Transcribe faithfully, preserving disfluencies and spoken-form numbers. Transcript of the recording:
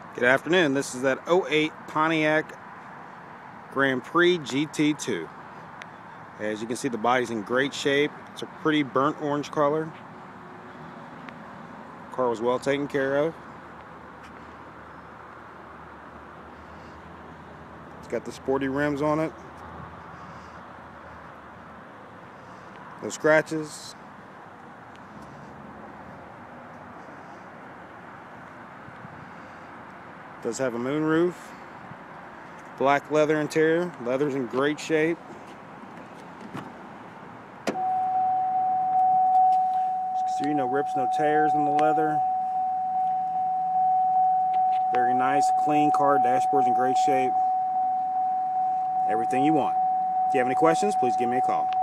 Good afternoon. This is that oh eight Pontiac Grand Prix G T two. As you can see, the body's in great shape. It's a pretty burnt orange color. The car was well taken care of. It's got the sporty rims on it. No scratches. Does have a moonroof. Black leather interior. Leather's in great shape. As you can see, no rips, no tears in the leather. Very nice, clean car. Dashboard's in great shape. Everything you want. If you have any questions, please give me a call.